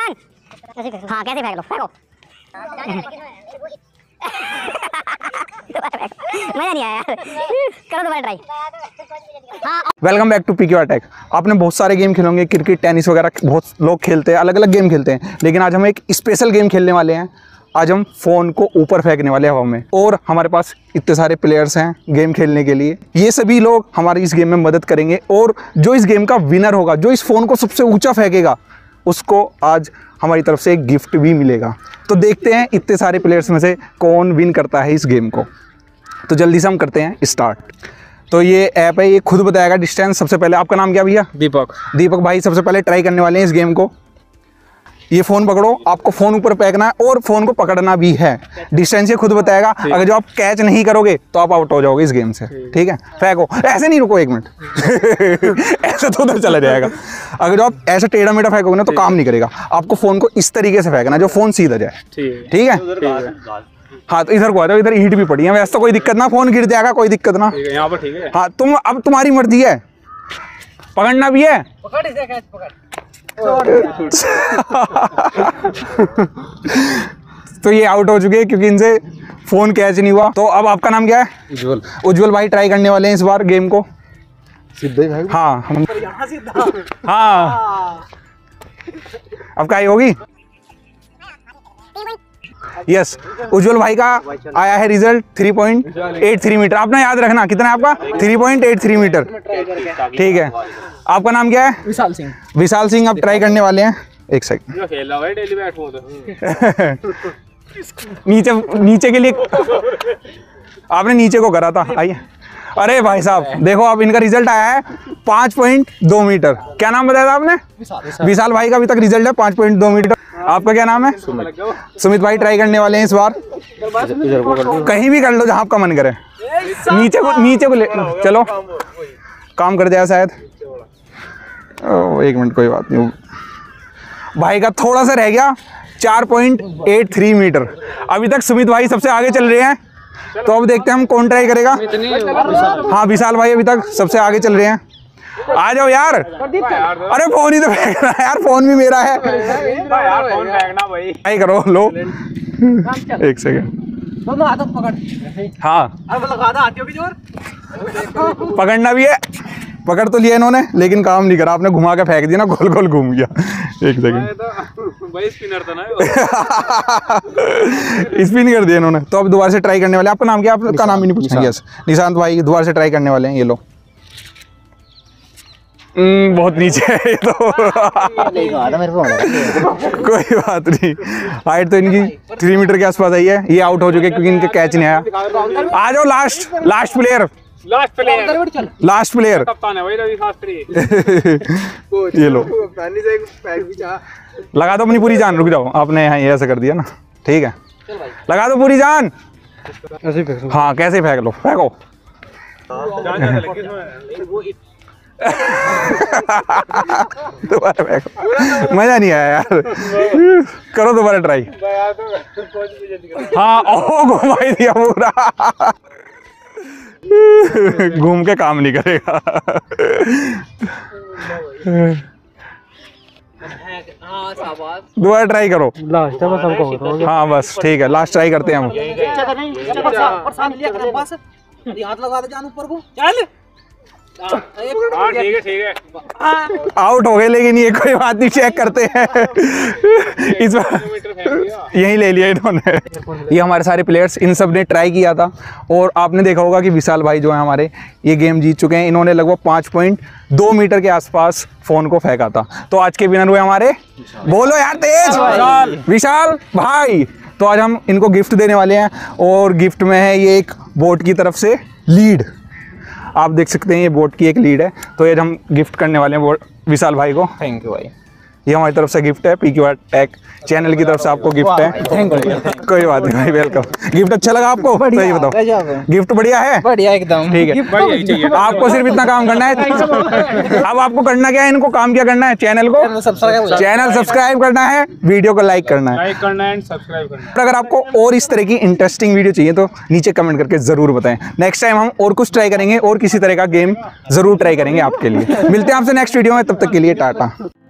हाँ कैसे फेंक लो, फेंको। मजा नहीं आया यार, करो दोबारा ट्राई। हाँ। Welcome back to PQ attack. आपने बहुत सारे गेम खेले होंगे, क्रिकेट, टेनिस वगैरह बहुत लोग खेलते हैं, अलग अलग गेम खेलते हैं, लेकिन आज हम एक स्पेशल गेम खेलने वाले हैं। आज हम फ़ोन को ऊपर फेंकने वाले हैं हवा में, और हमारे पास इतने सारे प्लेयर्स हैं गेम खेलने के लिए। ये सभी लोग हमारी इस गेम में मदद करेंगे, और जो इस गेम का विनर होगा, जो इस फ़ोन को सबसे ऊंचा फेंकेगा, उसको आज हमारी तरफ से एक गिफ्ट भी मिलेगा। तो देखते हैं इतने सारे प्लेयर्स में से कौन विन करता है इस गेम को। तो जल्दी से हम करते हैं स्टार्ट। तो ये ऐप है, ये खुद बताएगा डिस्टेंस। सबसे पहले आपका नाम क्या भैया? दीपक। दीपक भाई सबसे पहले ट्राई करने वाले हैं इस गेम को। ये फ़ोन पकड़ो, आपको फ़ोन ऊपर फेंकना है और फ़ोन को पकड़ना भी है। डिस्टेंस ये खुद बताएगा। अगर जो आप कैच नहीं करोगे तो आप आउट हो जाओगे इस गेम से, ठीक है? फेंको, ऐसे नहीं, रुको एक मिनट। ऐसे तो उधर चला जाएगा। अगर जो आप ऐसे टेढ़ा मेढ़ा फेंकोगे ना तो काम नहीं करेगा। आपको फ़ोन को इस तरीके से फेंकना जो फ़ोन सीधा जाए, ठीक है? हाँ, तो इधर को आ जाओ, इधर ईंट भी पड़ी है, वैसे तो कोई दिक्कत ना, फ़ोन गिर जाएगा, कोई दिक्कत ना। यहाँ पर ठीक है। हाँ, अब तुम्हारी मर्जी है, पकड़ना भी है। पकड़ इसे, कैच पकड़। तो ये आउट हो चुके हैं क्योंकि इनसे फोन कैच नहीं हुआ। तो अब आपका नाम क्या है? उज्जवल। उज्जवल भाई ट्राई करने वाले हैं इस बार गेम को। सीधे भाई। हाँ हम हाँ, अब क्या होगी? यस, उज्जवल भाई का आया है रिजल्ट 3.83 मीटर। आपने याद रखना कितना है आपका? 3.83 मीटर, ठीक है। आपका नाम क्या है? विशाल सिंह। विशाल सिंह। अब ट्राई करने वाले हैं, एक सेकंड। नीचे नीचे के लिए आपने नीचे को करा था, आइए। अरे भाई साहब देखो, अब इनका रिजल्ट आया है 5.2 मीटर। क्या नाम बताया था आपने? विशाल भाई का अभी तक रिजल्ट है 5.2 मीटर। आपका क्या नाम है? सुमित भाई ट्राई करने वाले हैं इस बार। कहीं भी कर लो जहां आपका मन करे। नीचे को ले चलो, काम कर जाए शायद। एक मिनट, कोई बात नहीं। भाई का थोड़ा सा रह गया, 4.83 मीटर। अभी तक सुमित भाई सबसे आगे चल रहे हैं, तो अब देखते हैं हम कौन ट्राई करेगा। हाँ, विशाल भाई अभी तक सबसे आगे चल रहे हैं। आ जाओ यार। अरे फोन ही तो फेंकना है यार, फोन भी मेरा है। ट्राई करो, लो एक सेकेंड। हाँ, पकड़ना भी है। पकड़ तो लिया इन्होंने, लेकिन काम नहीं करा। आपने घुमा के फेंक दिया ना, गोल गोल घूम गया। एक सेकंड, स्पिन कर दिया इन्होंने। तो अब दोबारा से ट्राई करने वाले। आपका नाम क्या? आपका नाम ही नहीं पूछा। यस, निशांत भाई दोबारा से ट्राई करने वाले हैं। ये लो, बहुत नीचे है ये तो। कोई बात नहीं, हाइट तो इनकी 3 मीटर के आसपास आई है। ये आउट हो चुके क्योंकि इनके कैच नहीं आया। आ जाओ, लास्ट प्लेयर। कप्तान है भाई, रवि शास्त्री। ये लो, लगा दो अपनी पूरी जान। रुक जाओ, आपने यहाँ ऐसे कर दिया ना, ठीक है? लगा दो पूरी जान। हाँ, कैसे फेंक लो, फेंको। दोबारा फेंको, मजा नहीं आया यार। करो दोबारा ट्राई। हाँ, ओ घुमाई दिया पूरा। घूम के काम नहीं करेगा। दोबारा ट्राई करो। लास्ट है सबको। हाँ बस ठीक है, लास्ट ट्राई करते हैं हम। हाथ लगा दे जान ऊपर को, चल। ठीक है। आउट हो गए, लेकिन ये कोई बात नहीं, चेक करते हैं। इस बार यही ले लिया इन्होंने। ये हमारे सारे प्लेयर्स, इन सब ने ट्राई किया था, और आपने देखा होगा कि विशाल भाई जो है हमारे, ये गेम जीत चुके हैं। इन्होंने लगभग 5.2 मीटर के आसपास फ़ोन को फेंका था। तो आज के विनर हुए हमारे, बोलो यार तेज, विशाल भाई। तो आज हम इनको गिफ्ट देने वाले हैं, और गिफ्ट में है ये एक बोट की तरफ से लीड। आप देख सकते हैं ये बोट की एक लीड है। तो ये हम गिफ्ट करने वाले हैं विशाल भाई को। थैंक यू भाई। ये हमारी तरफ से गिफ्ट है, पीक्यू अटैक चैनल की तरफ से आपको गिफ्ट है। Thank you. कोई बात नहीं भाई, वेलकम। गिफ्ट अच्छा लगा आपको? सही बताओ, गिफ्ट बढ़िया है? बढ़िया एकदम, ठीक है। आपको सिर्फ इतना काम करना है। अब आपको करना क्या है, इनको काम क्या करना है? चैनल सब्सक्राइब करना है, वीडियो को लाइक करना है, सब्सक्राइब करना है। अगर आपको और इस तरह की इंटरेस्टिंग वीडियो चाहिए तो नीचे कमेंट करके जरूर बताएं। नेक्स्ट टाइम हम और कुछ ट्राई करेंगे, और किसी तरह का गेम जरूर ट्राई करेंगे आपके लिए। मिलते हैं आपसे नेक्स्ट वीडियो में, तब तक के लिए टाटा।